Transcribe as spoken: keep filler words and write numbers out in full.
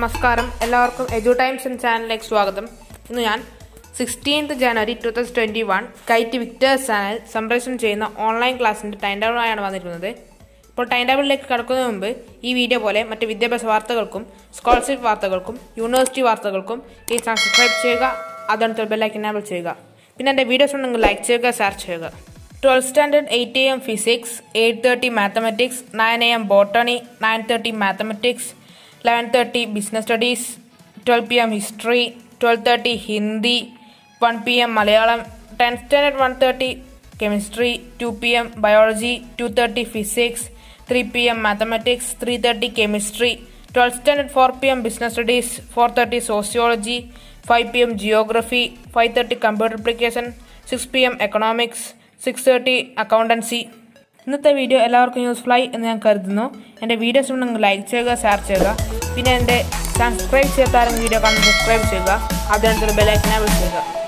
നമസ്കാരം എല്ലാവർക്കും എജു ടൈംസ് എന്ന ചാനലിലേക്ക് സ്വാഗതം. ഇന്ന് ഞാൻ sixteenth January two thousand twenty one KITE Victers channel സംപ്രേഷണം ചെയ്യുന്ന ഓൺലൈൻ ക്ലാസ്സിൻ്റെ ടൈം ടേബിളായാണ് വന്നിരിക്കുന്നത്. ഇപ്പോൾ ടൈം ടേബിളിലേക്ക് കടക്കുന്നതിന് മുമ്പ് ഈ വീഡിയോ പോലെ മറ്റ് വിദ്യാഭ്യാസ വാർത്തകൾക്കും സ്കോളർഷിപ്പ് വാർത്തകൾക്കും യൂണിവേഴ്സിറ്റി വാർത്തകൾക്കും ഈ ചാനൽ സബ്സ്ക്രൈബ് ചെയ്യുക, അതിനടുത്ത് ബെല്ലൈക്കൻ എനേബിൾ ചെയ്യുക. പിന്നെ എൻ്റെ വീഡിയോസ് ഉണ്ടെങ്കിൽ ലൈക്ക് ചെയ്യുക, ഷെയർ ചെയ്യുക. twelfth standard eight a m physics, eight thirty mathematics, nine a m botany, nine thirty mathematics, eleven thirty business studies, twelve p m history, twelve thirty Hindi, one p m Malayalam, tenth standard one thirty chemistry, two p m biology, two thirty physics, three p m mathematics, three thirty chemistry, twelfth standard four p m business studies, four thirty sociology, five p m geography, five thirty computer application, six p m economics, six thirty accountancy. ഇന്നത്തെ video എല്ലാവർക്കും useful ആയി എന്ന് ഞാൻ കരുതുന്നു. എൻ്റെ videos ഉണ്ടെങ്കിൽ like ചെയ്യുക, share ചെയ്യുക. പിന്നെ എൻ്റെ സബ്സ്ക്രൈബ് ചെയ്യാത്ത വീഡിയോ കാണുമ്പോൾ സബ്സ്ക്രൈബ് ചെയ്യുക, അതിനകത്തൊരു ബെൽ ഐക്കൺ എനേബിൾ ചെയ്യുക.